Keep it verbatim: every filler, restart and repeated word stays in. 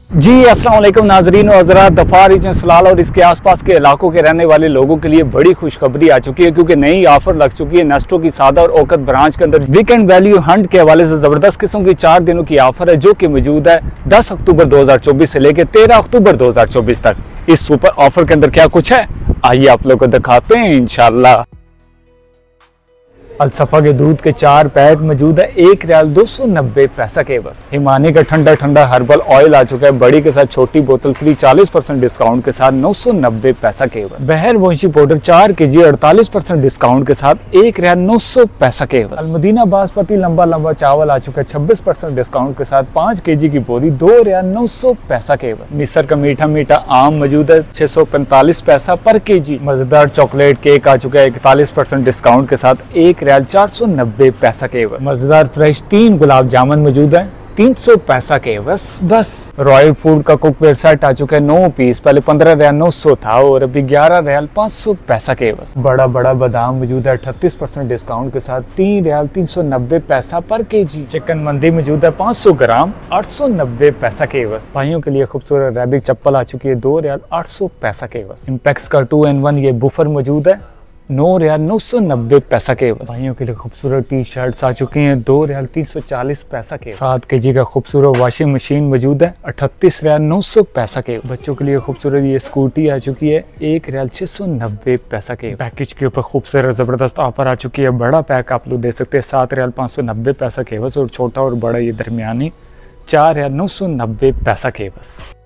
जी अस्सलाम वालेकुम नाजरीन और हज़रात। दफा रीजन सलाल और इसके आसपास के इलाकों के रहने वाले लोगों के लिए बड़ी खुशखबरी आ चुकी है, क्योंकि नई ऑफर लग चुकी है। नेस्टो की सादा और ओकत ब्रांच के अंदर वीकेंड वैल्यू हंट के हवाले से जबरदस्त किस्म की चार दिनों की ऑफर है, जो कि मौजूद है दस अक्टूबर दो हजार चौबीस से लेकर तेरह अक्टूबर दो हजार चौबीस तक। इस सुपर ऑफर के अंदर क्या कुछ है, आइए आप लोग को दिखाते हैं इंशाल्लाह। अलसफा के दूध के चार पैक मौजूद है, एक रियाल दो सौ नब्बे पैसा के बस। हिमानी का ठंडा ठंडा हर्बल ऑयल आ चुका है, बड़ी के साथ छोटी बोतल फ्री चालीस परसेंट डिस्काउंट के साथ नौ सौ नब्बे पैसा के बस। बहर वंशी पाउडर चार के जी अड़तालीस परसेंट डिस्काउंट के साथ एक रियाल नौ सौ पैसा के बस। अलमदीना बासमती लंबा लंबा चावल आ चुका है छब्बीस परसेंट डिस्काउंट के साथ पाँच के जी की बोरी दो रियाल नौ सौ पैसा के बस। मिस्र का मीठा मीठा आम मौजूद है छह सौ पैंतालीस पैसा पर के जी। मजेदार चॉकलेट केक आ चुका है इकतालीस परसेंट डिस्काउंट के साथ एक रियाल चार सौ नब्बे पैसा के बस। मजेदार फ्रेश तीन गुलाब जामुन मौजूद है तीन सौ पैसा के बस बस। रॉयल फूड का कुकवेयर सेट आ चुका है नौ पीस, पहले पंद्रह रियाल नौ सौ था और अभी ग्यारह रियाल पाँच सौ पैसा के बस। बड़ा बड़ा बादाम मौजूद है अड़तीस परसेंट डिस्काउंट के साथ तीन रियाल तीन सौ नब्बे पैसा पर के जी। चिकन मंदी मौजूद है पाँच सौ ग्राम आठ सौ नब्बे पैसा के बस। भाइयों के लिए खूबसूरत रैबिक चप्पल आ चुकी है दो रियाल आठ सौ पैसा के बस। इम्पैक्स का टू एन वन ये बुफर मौजूद है नौ रियाल नौ सौ नब्बे पैसा के बस। भाइयों के लिए खूबसूरत टी शर्ट्स आ चुकी हैं दो रियाल तीन सौ चालीस पैसा के। सात के जी का खूबसूरत वॉशिंग मशीन मौजूद है अठतीस रियाल नौ सौ पैसा के। बच्चों के लिए खूबसूरत ये स्कूटी आ चुकी है एक रियाल छह सौ नब्बे पैसा के। पैकेज के ऊपर खूबसूरत जबरदस्त ऑफर आ चुकी है। बड़ा पैक आप लोग दे सकते हैं सात रियाल पाँच सौ नब्बे पैसा के बस, और छोटा और बड़ा ये दरमियानी चार रियाल नौ सौ नब्बे पैसा के बस।